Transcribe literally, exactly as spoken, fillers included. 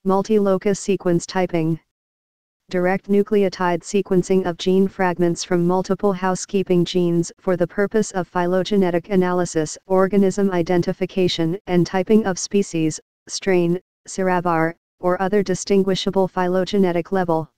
Multilocus sequence typing. Direct nucleotide sequencing of gene fragments from multiple housekeeping genes for the purpose of phylogenetic analysis, organism identification, and typing of species, strain, seravar, or other distinguishable phylogenetic level.